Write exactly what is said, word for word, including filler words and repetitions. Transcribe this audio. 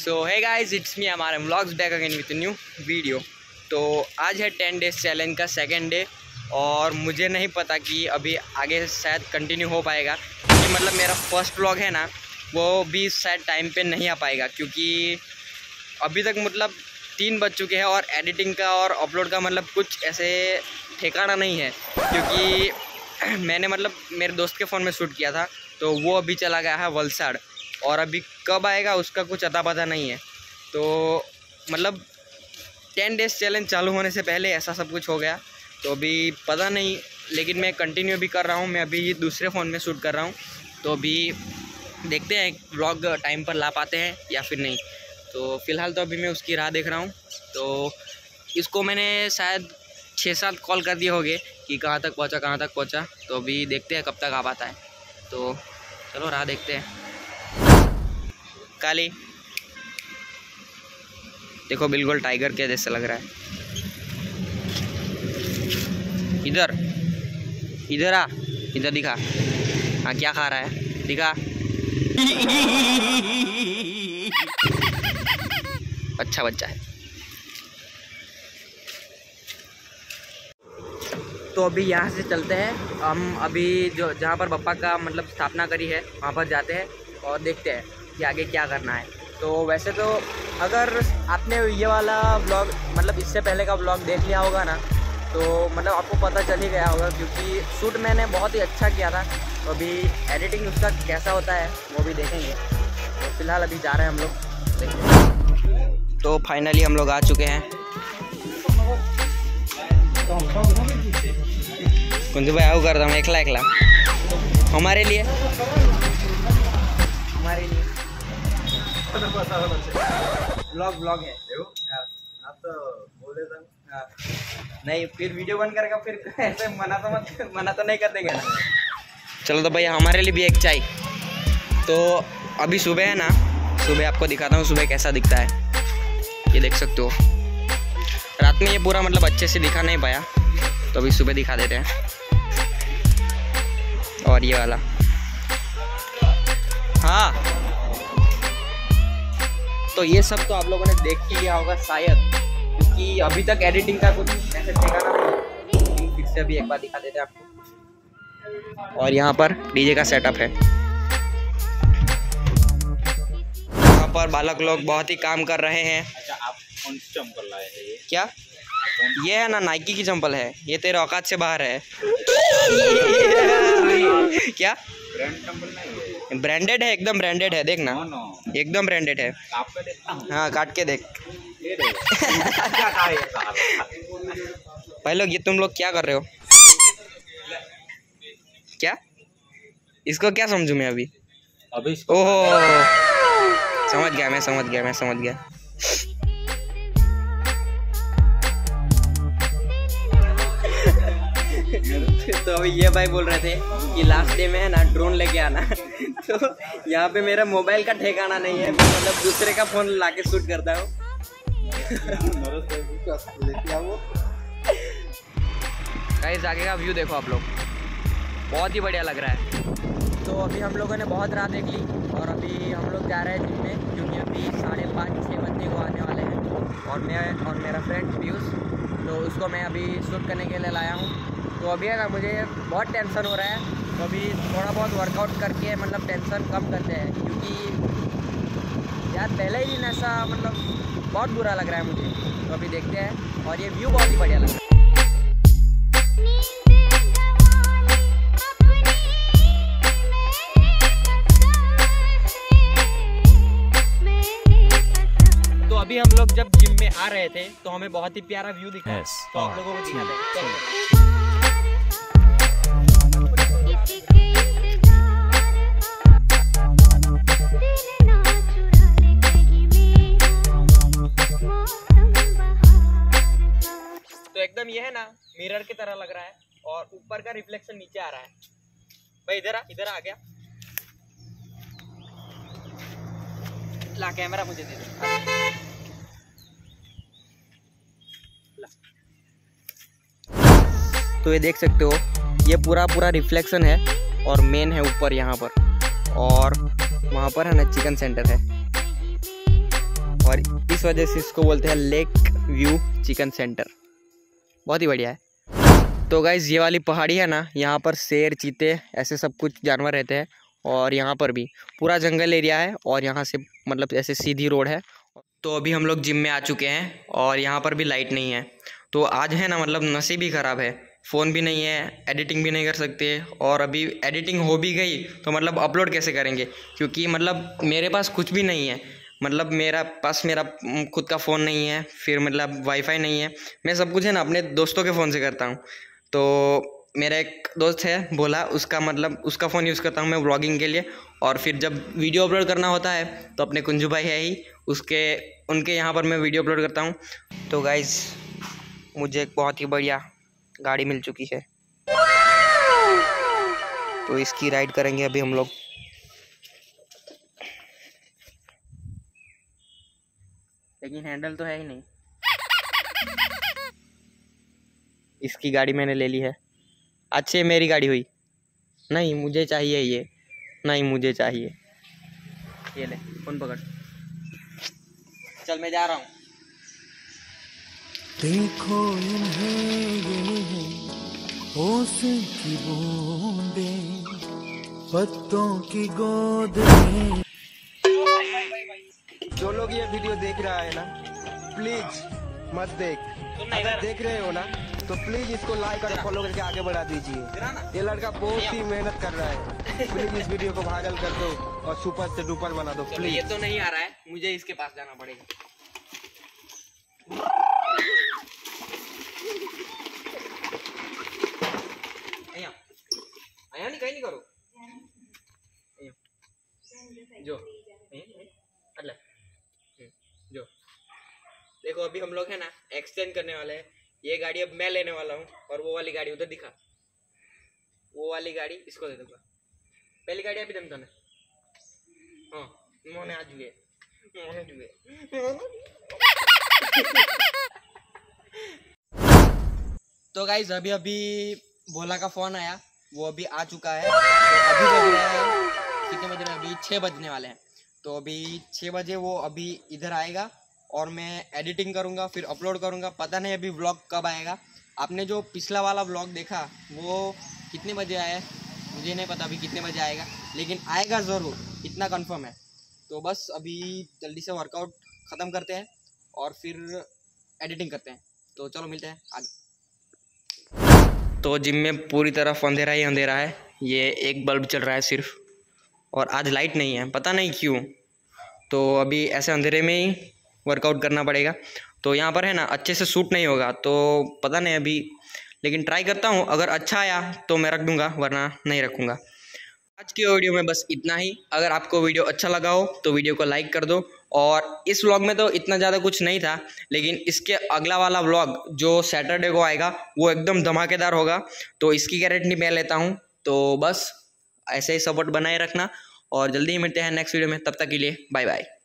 सो है guys, it's me हमारे vlogs back again with new video. तो आज है टेन डेज चैलेंज का सेकेंड डे और मुझे नहीं पता कि अभी आगे शायद कंटिन्यू हो पाएगा, क्योंकि मतलब मेरा फर्स्ट व्लॉग है ना, वो भी शायद टाइम पे नहीं आ पाएगा, क्योंकि अभी तक मतलब तीन बज चुके हैं और एडिटिंग का और अपलोड का मतलब कुछ ऐसे ठिकाना नहीं है, क्योंकि मैंने मतलब मेरे दोस्त के फ़ोन में शूट किया था तो वो अभी चला गया है वलसाड़ और अभी कब आएगा उसका कुछ अता पता नहीं है। तो मतलब टेन डेज चैलेंज चालू होने से पहले ऐसा सब कुछ हो गया, तो अभी पता नहीं, लेकिन मैं कंटिन्यू भी कर रहा हूँ। मैं अभी दूसरे फ़ोन में शूट कर रहा हूँ, तो अभी देखते हैं व्लॉग टाइम पर ला पाते हैं या फिर नहीं। तो फ़िलहाल तो अभी मैं उसकी राह देख रहा हूँ। तो इसको मैंने शायद छः सात कॉल कर दिए होंगे कि कहाँ तक पहुँचा कहाँ तक पहुँचा। तो अभी देखते हैं कब तक आ पाता है। तो चलो राह देखते हैं। काली देखो, बिल्कुल टाइगर के जैसे लग रहा है। इधर इधर आ, इधर दिखा। हाँ, क्या खा रहा है दिखा। अच्छा बच्चा है। तो अभी यहाँ से चलते हैं हम। अभी जो जहाँ पर पप्पा का मतलब स्थापना करी है वहाँ पर जाते हैं और देखते हैं कि आगे क्या करना है। तो वैसे तो अगर आपने ये वाला व्लॉग मतलब इससे पहले का व्लॉग देख लिया होगा ना, तो मतलब आपको पता चल ही गया होगा, क्योंकि शूट मैंने बहुत ही अच्छा किया था। तो अभी एडिटिंग उसका कैसा होता है वो भी देखेंगे। तो फिलहाल अभी जा रहे हैं हम लोग देखते। तो फाइनली हम लोग आ चुके हैं। कुंजू भाई आओ करता हूँ एकला एकला हमारे लिए हमारे लिए ब्लॉग ब्लॉग है। आप तो बोल देता हूँ। हाँ, नहीं फिर वीडियो बंद करेगा, फिर ऐसे मना तो मत मना तो नहीं कर देंगे ना। चलो तो भैया हमारे लिए भी एक चाय। तो अभी सुबह है ना, सुबह आपको दिखाता हूँ सुबह कैसा दिखता है। ये देख सकते हो। रात में ये पूरा मतलब अच्छे से दिखा नहीं पाया, तो अभी सुबह दिखा देते हैं। और ये वाला, हाँ, तो ये सब तो आप लोगों ने देख ही लिया होगा शायद, क्योंकि अभी तक एडिटिंग का कुछ ऐसे ठिकाना नहीं। फिर से अभी एक बार दिखा देते हैं आपको। और यहाँ पर डीजे का सेटअप है। यहाँ पर बालक लोग बहुत ही काम कर रहे हैं। अच्छा, आप कौन सी चंपल लाए हैं? ये क्या? ये है ना नाइकी की चंपल है। ये तेरे औकात से बाहर है। क्या ब्रांड चंपल नहीं है? ब्रांडेड है, एकदम ब्रांडेड है। देखना, नो, नो। एकदम ब्रांडेड है। काट के देखता हूँ। हाँ, काट के देख। ये क्या कहा है साहब? भाई लोग, ये तुम लोग क्या कर रहे हो? क्या इसको क्या समझूं मैं अभी? अभी इसको ओहो, समझ गया मैं समझ गया मैं समझ गया। तो अभी ये भाई बोल रहे थे कि लास्ट डे में है ना ड्रोन लेके आना। तो यहाँ पे मेरा मोबाइल का ठिकाना नहीं है, मतलब दूसरे का फोन लाके शूट करता हूँ। गाइस, आगे का व्यू देखो आप लोग, बहुत ही बढ़िया लग रहा है। तो अभी हम लोगों ने बहुत रात देख ली और अभी हम लोग जा रहे हैं जिम में, क्योंकि अभी साढ़े पाँच छः बजने को आने वाले हैं। और मैं और मेरा फ्रेंड पीयूष, तो उसको मैं अभी शूट करने के लिए लाया हूँ। तो अभी है ना मुझे बहुत टेंशन हो रहा है, तो अभी थोड़ा बहुत वर्कआउट करके मतलब टेंशन कम करते हैं, क्योंकि यार पहले ही दिन ऐसा मतलब बहुत बुरा लग रहा है मुझे। तो अभी देखते हैं। और ये व्यू बहुत ही बढ़िया लग रहा है। तो अभी हम लोग जब जिम में आ रहे थे तो हमें बहुत ही प्यारा व्यू दिखा। yes, तो आप लोगों को दिखाते हैं। तो एकदम ये है ना मिरर की तरह लग रहा है और ऊपर का रिफ्लेक्शन नीचे आ रहा है। भाई इधर आ, इधर आ गया। ला कैमरा मुझे दे दे। तो ये देख सकते हो, ये पूरा पूरा रिफ्लेक्शन है और मेन है ऊपर यहाँ पर, और वहाँ पर है ना चिकन सेंटर है। इस वजह से इसको बोलते हैं लेक व्यू चिकन सेंटर। बहुत ही बढ़िया है। तो गाइज़ ये वाली पहाड़ी है ना, यहाँ पर शेर, चीते ऐसे सब कुछ जानवर रहते हैं। और यहाँ पर भी पूरा जंगल एरिया है और यहाँ से मतलब ऐसे सीधी रोड है। तो अभी हम लोग जिम में आ चुके हैं और यहाँ पर भी लाइट नहीं है। तो आज है ना मतलब नसीब ही ख़राब है, फ़ोन भी नहीं है, एडिटिंग भी नहीं कर सकते। और अभी एडिटिंग हो भी गई तो मतलब अपलोड कैसे करेंगे, क्योंकि मतलब मेरे पास कुछ भी नहीं है। मतलब मेरा पास मेरा खुद का फ़ोन नहीं है, फिर मतलब वाईफाई नहीं है। मैं सब कुछ है ना अपने दोस्तों के फ़ोन से करता हूँ। तो मेरा एक दोस्त है भोला, उसका मतलब उसका फ़ोन यूज़ करता हूँ मैं व्लॉगिंग के लिए। और फिर जब वीडियो अपलोड करना होता है तो अपने कुंजू भाई है ही, उसके उनके यहाँ पर मैं वीडियो अपलोड करता हूँ। तो गाइज़ मुझे एक बहुत ही बढ़िया गाड़ी मिल चुकी है, तो इसकी राइड करेंगे अभी हम लोग। लेकिन हैंडल तो है ही नहीं। इसकी गाड़ी मैंने ले ली है। अच्छे मेरी गाड़ी हुई नहीं, मुझे चाहिए ये, नहीं मुझे चाहिए ये। ले फोन पकड़, चल मैं जा रहा हूँ। देखो इन्हें ये होश की बूंदें पत्तों की गोद में। जो लोग ये वीडियो देख रहा है ना, प्लीज मत देख। अगर देख रहे हो ना तो प्लीज इसको लाइक और फॉलो करके आगे बढ़ा दीजिए। ये लड़का बहुत ही मेहनत कर रहा है। प्लीज इस वीडियो को वायरल कर दो और सुपर से डुपर बना दो प्लीज। ये तो नहीं आ रहा है, मुझे इसके पास जाना पड़ेगा। आया नहीं, कहीं नहीं करो जो अल्लाह जो। देखो अभी हम लोग है ना एक्सचेंज करने वाले हैं। ये गाड़ी अब मैं लेने वाला हूँ और वो वाली गाड़ी उधर दिखा, वो वाली गाड़ी इसको दे दूंगा। पहली गाड़ी अभी दमता ना। हाँ मोने आज हुए मोने हुए तो गाइज अभी अभी भोला का फ़ोन आया, वो अभी आ चुका है। तो अभी बज रहे हैं कितने बज रहे हैं, अभी छः बजने वाले हैं। तो अभी छः बजे वो अभी इधर आएगा और मैं एडिटिंग करूँगा, फिर अपलोड करूँगा। पता नहीं अभी व्लॉग कब आएगा। आपने जो पिछला वाला व्लॉग देखा वो कितने बजे आया है मुझे नहीं पता अभी कितने बजे आएगा, लेकिन आएगा ज़रूर, इतना कंफर्म है। तो बस अभी जल्दी से वर्कआउट ख़त्म करते हैं और फिर एडिटिंग करते हैं। तो चलो मिलते हैं आगे। तो जिम में पूरी तरफ अंधेरा ही अंधेरा है। ये एक बल्ब चल रहा है सिर्फ, और आज लाइट नहीं है, पता नहीं क्यों। तो अभी ऐसे अंधेरे में ही वर्कआउट करना पड़ेगा। तो यहाँ पर है ना अच्छे से शूट नहीं होगा, तो पता नहीं अभी, लेकिन ट्राई करता हूँ। अगर अच्छा आया तो मैं रख दूँगा, वरना नहीं रखूँगा। आज की वीडियो में बस इतना ही। अगर आपको वीडियो अच्छा लगा हो तो वीडियो को लाइक कर दो। और इस व्लॉग में तो इतना ज़्यादा कुछ नहीं था, लेकिन इसके अगला वाला व्लॉग जो सैटरडे को आएगा वो एकदम धमाकेदार होगा। तो इसकी गारंटी मैं लेता हूँ। तो बस ऐसे ही सपोर्ट बनाए रखना और जल्दी ही मिलते हैं नेक्स्ट वीडियो में। तब तक के लिए बाय बाय।